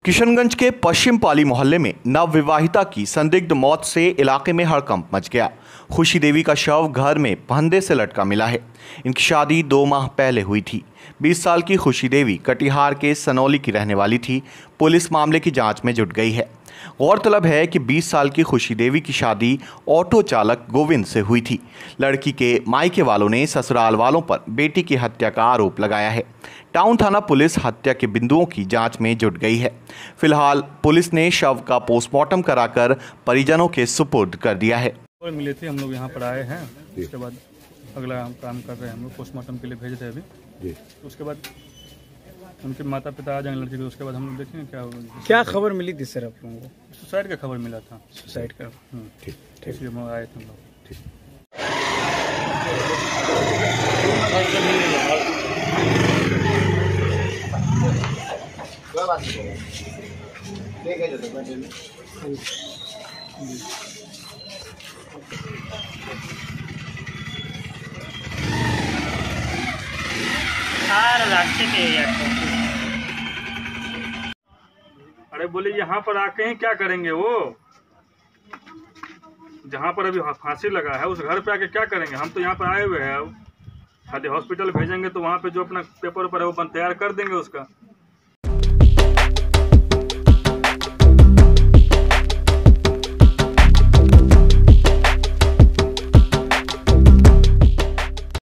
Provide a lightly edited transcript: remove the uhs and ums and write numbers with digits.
किशनगंज के पश्चिम पाली मोहल्ले में नवविवाहिता की संदिग्ध मौत से इलाके में हड़कंप मच गया। खुशी देवी का शव घर में फंदे से लटका मिला है। इनकी शादी 2 माह पहले हुई थी। 20 साल की खुशी देवी कटिहार के सनौली की रहने वाली थी। पुलिस मामले की जांच में जुट गई है। गौरतलब है कि 20 साल की खुशी देवी की शादी ऑटो चालक गोविंद से हुई थी। लड़की के मायके वालों ने ससुराल वालों पर बेटी की हत्या का आरोप लगाया है। टाउन थाना पुलिस हत्या के बिंदुओं की जांच में जुट गई है। फिलहाल पुलिस ने शव का पोस्टमार्टम कराकर परिजनों के सुपुर्द कर दिया है। और मिले थे, हम लोग यहाँ पर आए हैं। उसके बाद अगला हम काम कर रहे हैं, हम लोग पोस्टमार्टम के लिए भेज रहे हैं अभी। तो उसके बाद उनके माता पिता आ जाएंगे लड़के के, उसके बाद हम लोग देखेंगे क्या होगा। क्या खबर मिली थी सर आप लोगों को? सुसाइड का खबर मिला था। सुसाइड का? ठीक, इसलिए हम आए थे हम लोग। अरे बोले यहाँ पर आके ही क्या करेंगे? वो जहाँ पर अभी फांसी लगा है उस घर पे आके क्या करेंगे? हम तो यहाँ पर आए हुए हैं। अब खाली हॉस्पिटल भेजेंगे तो वहाँ पे जो अपना पेपर ऊपर है वो तैयार कर देंगे उसका।